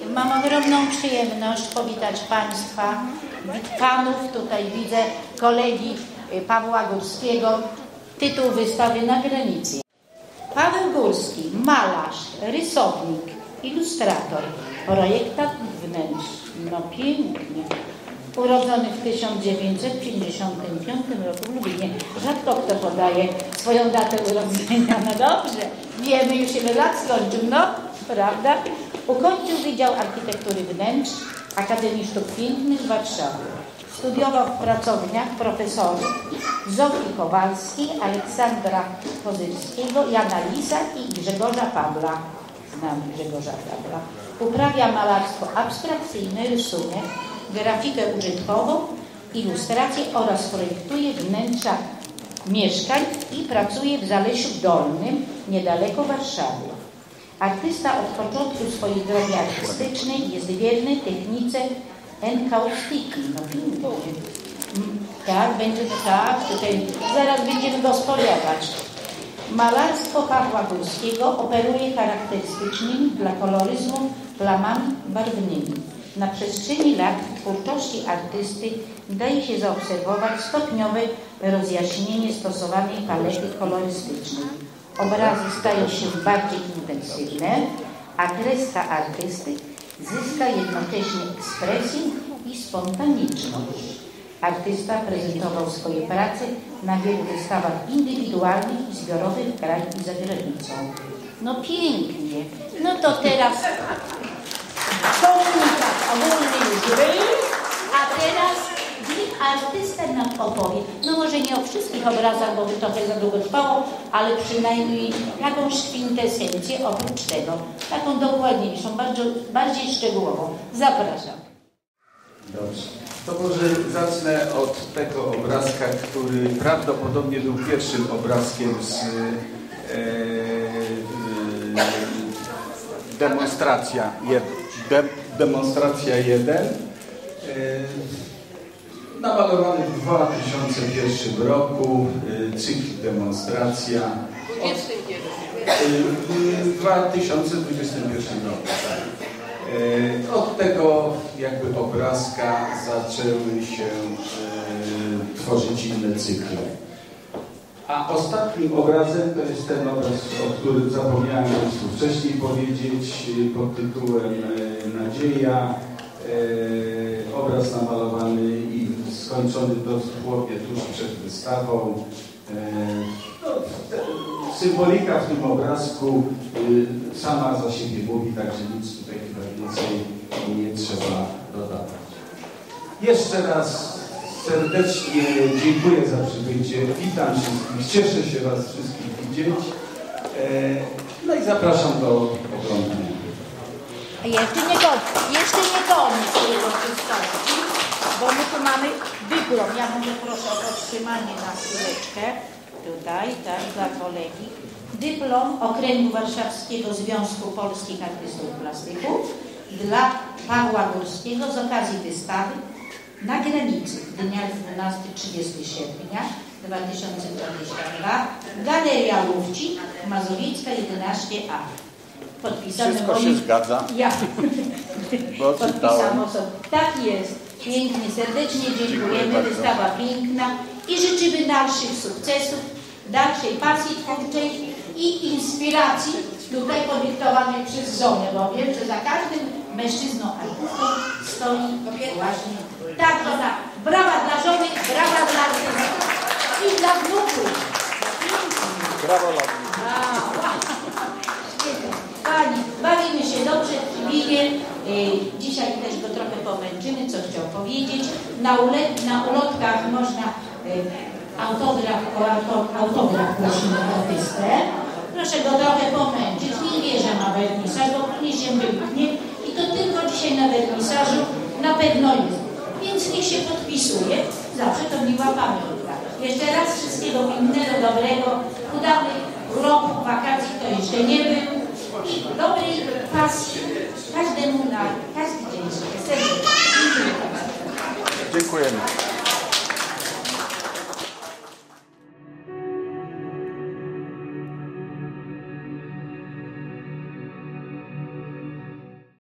Mam ogromną przyjemność powitać Państwa, panów. Tutaj widzę kolegi Pawła Górskiego. Tytuł wystawy Na granicy. Paweł Górski, malarz, rysownik, ilustrator, projektant wnętrz. No pięknie. Urodzony w 1955 roku w Lublinie. Rzadko kto podaje swoją datę urodzenia. No dobrze, wiemy już ile lat skończył, no prawda? Ukończył Wydział Architektury Wnętrz Akademii Sztuk Pięknych w Warszawie. Studiował w pracowniach profesorów Zofii Kowalskiej, Aleksandra Kozyrskiego, Jana Lisa i Grzegorza Pawla. Znam Grzegorza Pawla. Uprawia malarstwo abstrakcyjne, rysunek, grafikę użytkową, ilustrację oraz projektuje wnętrza mieszkań i pracuje w Zalesiu Dolnym, niedaleko Warszawy. Artysta od początku swojej drogi artystycznej jest wierny technice enkaustyki. No pięknie. Tak, będziemy, tak, tutaj zaraz będziemy go spowiadać. Malarstwo Pawła Górskiego operuje charakterystycznymi dla koloryzmu plamami barwnymi. Na przestrzeni lat twórczości artysty daje się zaobserwować stopniowe rozjaśnienie stosowanej palety kolorystycznej. Obrazy stają się bardziej intensywne, a kreska artysty zyska jednocześnie ekspresję i spontaniczność. Artysta prezentował swoje prace na wielu wystawach indywidualnych i zbiorowych w kraju i za granicą. No pięknie. No to teraz komunikat ogólny już był, a teraz artysta nam opowie. No może nie o wszystkich obrazach, bo by trochę za długo trwało, ale przynajmniej jakąś kwintesencję oprócz tego. Taką dokładniejszą, bardziej szczegółową. Zapraszam. Dobrze. To może zacznę od tego obrazka, który prawdopodobnie był pierwszym obrazkiem z demonstracja 1. Namalowany w 2001 roku, cykl demonstracja. W 2021 roku. Od tego jakby obrazka zaczęły się tworzyć inne cykle. A ostatnim obrazem to jest ten obraz, o którym zapomniałem Państwu wcześniej powiedzieć, pod tytułem Nadzieja. Obraz namalowany i skończony dosłownie tuż przed wystawą. Symbolika w tym obrazku sama za siebie mówi, także nic tutaj chyba więcej nie trzeba dodawać. Jeszcze raz serdecznie dziękuję za przybycie. Witam wszystkich, cieszę się Was wszystkich widzieć. No i zapraszam do oglądania. Jeszcze nie koniec tego przedstawienia, bo my tu mamy dyplom. Ja może proszę o podtrzymanie na chwileczkę. Tutaj, tak, dla kolegi. Dyplom Okręgu Warszawskiego Związku Polskich Artystów Plastyków dla Pawła Górskiego z okazji wystawy Na granicy dnia 12-30 sierpnia 2022. Galeria Lufci, Mazowiecka 11A. Podpisane wszystko się zgadza. Ja. Podpisano sobie. Tak jest. Pięknie, serdecznie dziękujemy. Wystawa piękna i życzymy dalszych sukcesów, dalszej pasji twórczej i inspiracji tutaj podyktowanej przez żonę, bo wiem, że za każdym mężczyzną artystą stoi właśnie tak, żona. Brawa dla żony, brawa dla artysty i dla wnuków. Brawo dla wnuków. Pani, bawimy się dobrze, milie. Dzisiaj też go trochę pomęczymy, co chciał powiedzieć. Na ulotkach można autograf prosimy artystę. Proszę go trochę pomęczyć. Nie wie, że ma wernisaż, bo później się wymknie i to tylko dzisiaj na wernisażu na pewno jest. Więc niech się podpisuje. Zawsze to miła pamiątka. Jeszcze raz wszystkiego pięknego, dobrego, udanych urlopów, wakacji, kto jeszcze nie był. I dobrej pasji każdemu na każdy dzień. Serdecznie. Dziękujemy.